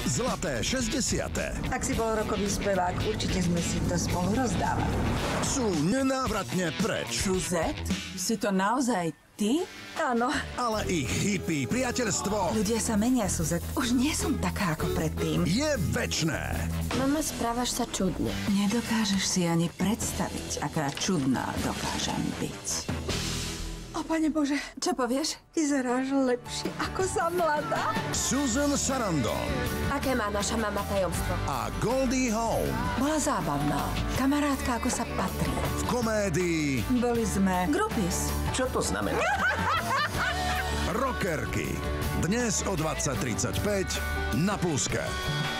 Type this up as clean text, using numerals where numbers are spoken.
Zlaté 60. Ak si bol rokový spevák, určite sme si to spolu rozdávali. Sú nenávratne preč. Suzette? Si to naozaj ty? Áno. Ale ich hippie priateľstvo Ľudia sa menia, Suzette. Už nie som taká ako predtým. je večné. Mama, správaš sa čudne. Nedokážeš si ani predstaviť, aká čudná dokážem byť. O, Pane Bože, Čo povieš? vyzeráš lepšie ako za mladá. Susan Sarandon Aké má naša mama tajomstvo? a Goldie Hawn Bola zábavná. Kamarátka, ako sa patrí. v komédii Boli sme groupies. Čo to znamená? Rockerky. Dnes o 20:35 na Pluske.